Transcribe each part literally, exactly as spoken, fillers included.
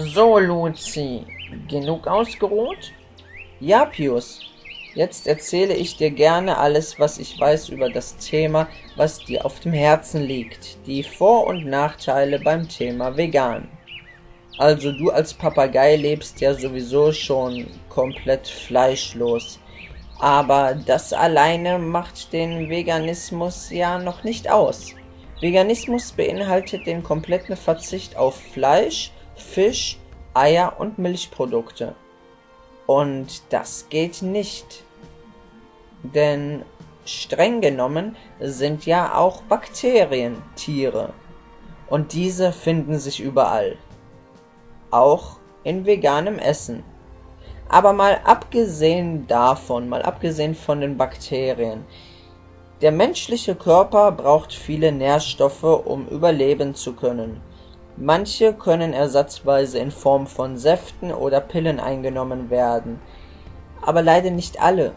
So, Luzi, genug ausgeruht? Ja, Pius, jetzt erzähle ich dir gerne alles, was ich weiß über das Thema, was dir auf dem Herzen liegt, die Vor- und Nachteile beim Thema vegan. Also du als Papagei lebst ja sowieso schon komplett fleischlos, aber das alleine macht den Veganismus ja noch nicht aus. Veganismus beinhaltet den kompletten Verzicht auf Fleisch, Fisch, Eier und Milchprodukte. Und das geht nicht, denn streng genommen sind ja auch Bakterien Tiere und diese finden sich überall, auch in veganem Essen. Aber mal abgesehen davon, mal abgesehen von den Bakterien, der menschliche Körper braucht viele Nährstoffe, um überleben zu können. Manche können ersatzweise in Form von Säften oder Pillen eingenommen werden, aber leider nicht alle.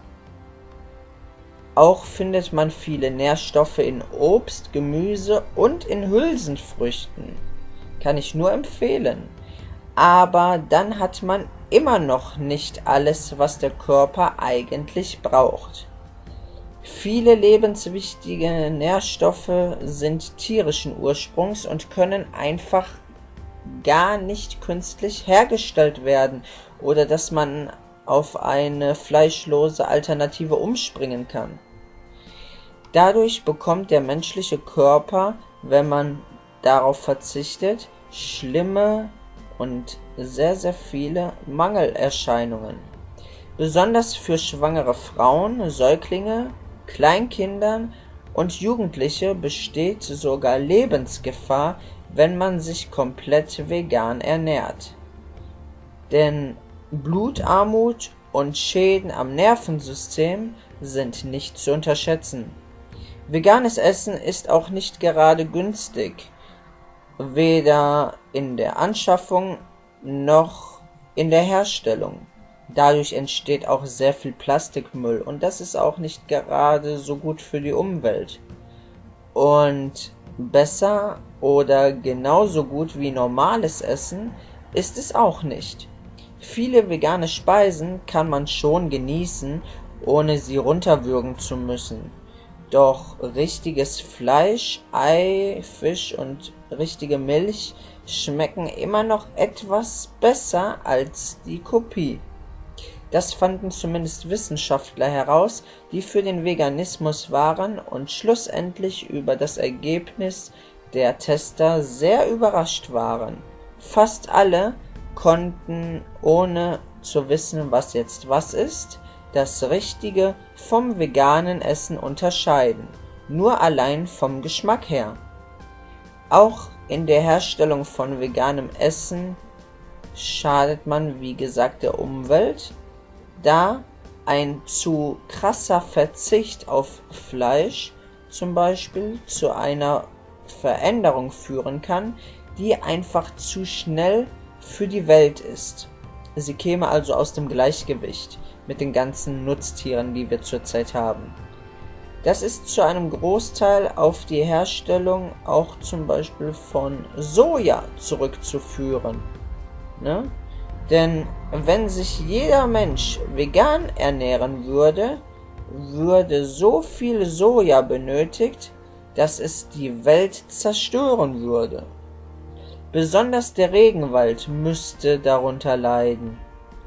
Auch findet man viele Nährstoffe in Obst, Gemüse und in Hülsenfrüchten. Kann ich nur empfehlen. Aber dann hat man immer noch nicht alles, was der Körper eigentlich braucht. Viele lebenswichtige Nährstoffe sind tierischen Ursprungs und können einfach gar nicht künstlich hergestellt werden oder dass man auf eine fleischlose Alternative umspringen kann. Dadurch bekommt der menschliche Körper, wenn man darauf verzichtet, schlimme und sehr, sehr viele Mangelerscheinungen. Besonders für schwangere Frauen, Säuglinge, Kleinkindern und Jugendliche besteht sogar Lebensgefahr, wenn man sich komplett vegan ernährt. Denn Blutarmut und Schäden am Nervensystem sind nicht zu unterschätzen. Veganes Essen ist auch nicht gerade günstig, weder in der Anschaffung noch in der Herstellung. Dadurch entsteht auch sehr viel Plastikmüll und das ist auch nicht gerade so gut für die Umwelt. Und besser oder genauso gut wie normales Essen ist es auch nicht. Viele vegane Speisen kann man schon genießen, ohne sie runterwürgen zu müssen. Doch richtiges Fleisch, Ei, Fisch und richtige Milch schmecken immer noch etwas besser als die Kopie. Das fanden zumindest Wissenschaftler heraus, die für den Veganismus waren und schlussendlich über das Ergebnis der Tester sehr überrascht waren. Fast alle konnten, ohne zu wissen, was jetzt was ist, das Richtige vom veganen Essen unterscheiden, nur allein vom Geschmack her. Auch in der Herstellung von veganem Essen schadet man, wie gesagt, der Umwelt, da ein zu krasser Verzicht auf Fleisch zum Beispiel zu einer Veränderung führen kann, die einfach zu schnell für die Welt ist. Sie käme also aus dem Gleichgewicht mit den ganzen Nutztieren, die wir zurzeit haben. Das ist zu einem Großteil auf die Herstellung auch zum Beispiel von Soja zurückzuführen. Ne? Denn wenn sich jeder Mensch vegan ernähren würde, würde so viel Soja benötigt, dass es die Welt zerstören würde. Besonders der Regenwald müsste darunter leiden.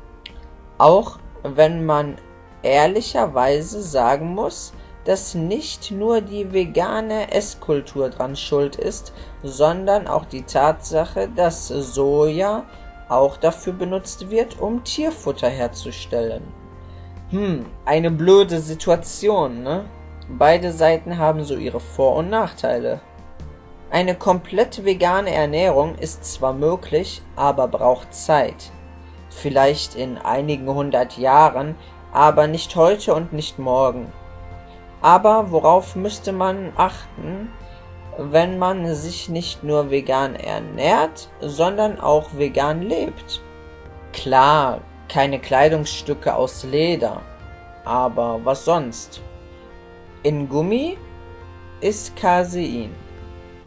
Auch wenn man ehrlicherweise sagen muss, dass nicht nur die vegane Esskultur dran schuld ist, sondern auch die Tatsache, dass Soja auch dafür benutzt wird, um Tierfutter herzustellen. Hm, eine blöde Situation, ne? Beide Seiten haben so ihre Vor- und Nachteile. Eine komplett vegane Ernährung ist zwar möglich, aber braucht Zeit. Vielleicht in einigen hundert Jahren, aber nicht heute und nicht morgen. Aber worauf müsste man achten, wenn man sich nicht nur vegan ernährt, sondern auch vegan lebt? Klar, keine Kleidungsstücke aus Leder, aber was sonst? In Gummi ist Casein.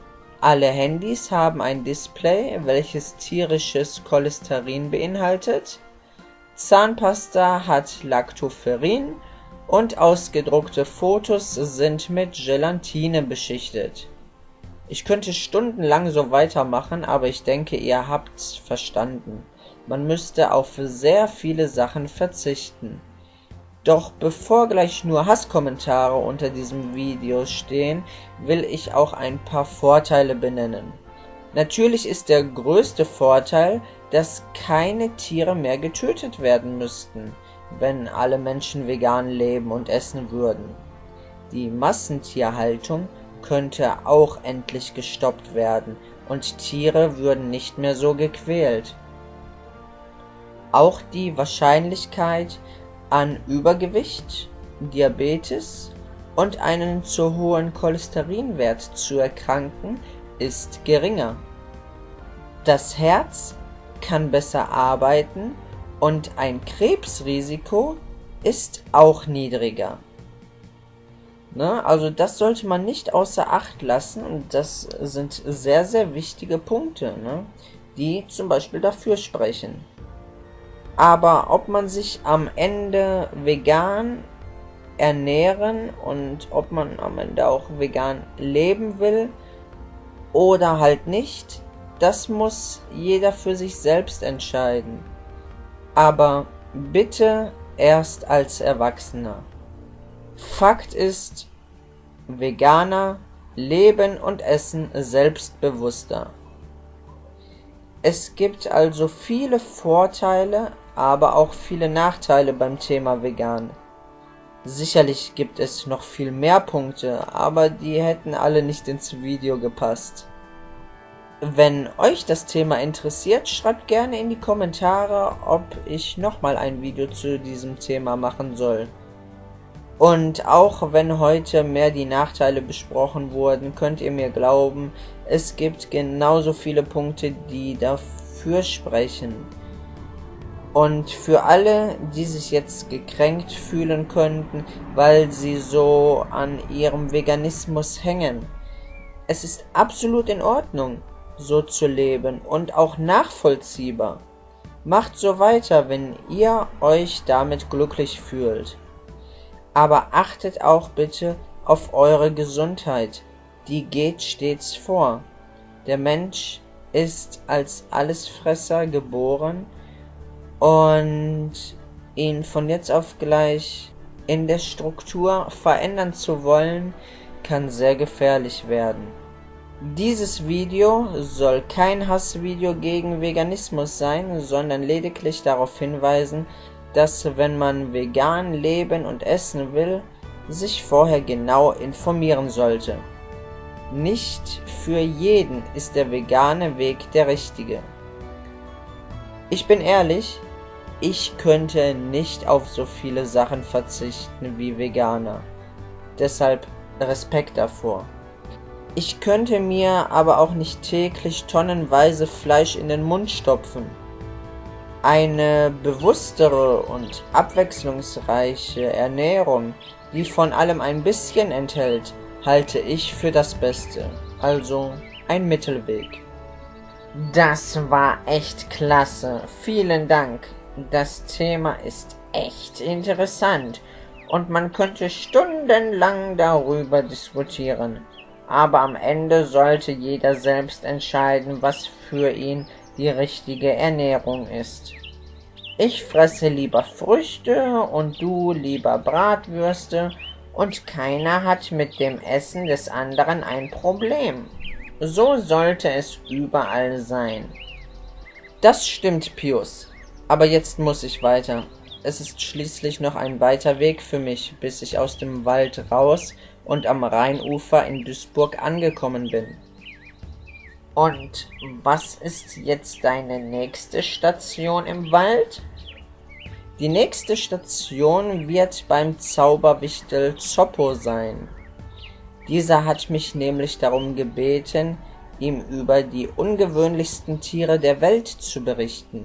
Alle Handys haben ein Display, welches tierisches Cholesterin beinhaltet. Zahnpasta hat Lactoferrin und ausgedruckte Fotos sind mit Gelatine beschichtet. Ich könnte stundenlang so weitermachen, aber ich denke, ihr habt's verstanden. Man müsste auf sehr viele Sachen verzichten. Doch bevor gleich nur Hasskommentare unter diesem Video stehen, will ich auch ein paar Vorteile benennen. Natürlich ist der größte Vorteil, dass keine Tiere mehr getötet werden müssten, wenn alle Menschen vegan leben und essen würden. Die Massentierhaltung könnte auch endlich gestoppt werden und Tiere würden nicht mehr so gequält. Auch die Wahrscheinlichkeit an Übergewicht, Diabetes und einen zu hohen Cholesterinwert zu erkranken ist geringer. Das Herz kann besser arbeiten und ein Krebsrisiko ist auch niedriger. Ne, also das sollte man nicht außer Acht lassen und das sind sehr, sehr wichtige Punkte, ne, die zum Beispiel dafür sprechen. Aber ob man sich am Ende vegan ernähren und ob man am Ende auch vegan leben will oder halt nicht, das muss jeder für sich selbst entscheiden. Aber bitte erst als Erwachsener. Fakt ist, Veganer leben und essen selbstbewusster. Es gibt also viele Vorteile, aber auch viele Nachteile beim Thema vegan. Sicherlich gibt es noch viel mehr Punkte, aber die hätten alle nicht ins Video gepasst. Wenn euch das Thema interessiert, schreibt gerne in die Kommentare, ob ich nochmal ein Video zu diesem Thema machen soll. Und auch wenn heute mehr die Nachteile besprochen wurden, könnt ihr mir glauben, es gibt genauso viele Punkte, die dafür sprechen. Und für alle, die sich jetzt gekränkt fühlen könnten, weil sie so an ihrem Veganismus hängen, es ist absolut in Ordnung, so zu leben und auch nachvollziehbar. Macht so weiter, wenn ihr euch damit glücklich fühlt. Aber achtet auch bitte auf eure Gesundheit, die geht stets vor. Der Mensch ist als Allesfresser geboren und ihn von jetzt auf gleich in der Struktur verändern zu wollen, kann sehr gefährlich werden. Dieses Video soll kein Hassvideo gegen Veganismus sein, sondern lediglich darauf hinweisen, dass, wenn man vegan leben und essen will, sich vorher genau informieren sollte. Nicht für jeden ist der vegane Weg der richtige. Ich bin ehrlich, ich könnte nicht auf so viele Sachen verzichten wie Veganer. Deshalb Respekt davor. Ich könnte mir aber auch nicht täglich tonnenweise Fleisch in den Mund stopfen. Eine bewusstere und abwechslungsreiche Ernährung, die von allem ein bisschen enthält, halte ich für das Beste. Also ein Mittelweg. Das war echt klasse. Vielen Dank. Das Thema ist echt interessant und man könnte stundenlang darüber diskutieren. Aber am Ende sollte jeder selbst entscheiden, was für ihn die richtige Ernährung ist. Ich fresse lieber Früchte und du lieber Bratwürste und keiner hat mit dem Essen des anderen ein Problem. So sollte es überall sein. Das stimmt, Pius. Aber jetzt muss ich weiter. Es ist schließlich noch ein weiter Weg für mich, bis ich aus dem Wald raus und am Rheinufer in Duisburg angekommen bin. Und was ist jetzt deine nächste Station im Wald? Die nächste Station wird beim Zauberwichtel Zoppo sein. Dieser hat mich nämlich darum gebeten, ihm über die ungewöhnlichsten Tiere der Welt zu berichten.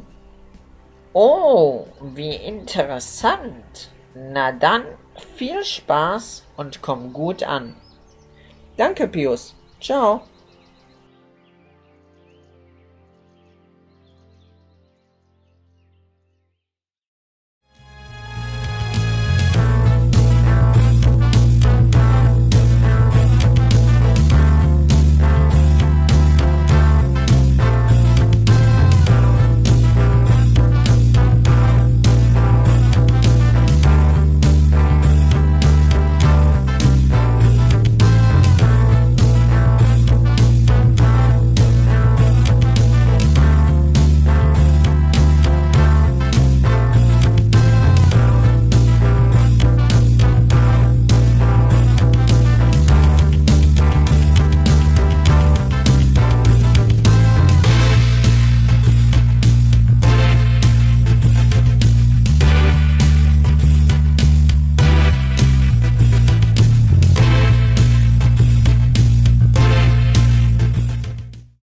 Oh, wie interessant. Na dann, viel Spaß und komm gut an. Danke, Pius. Ciao.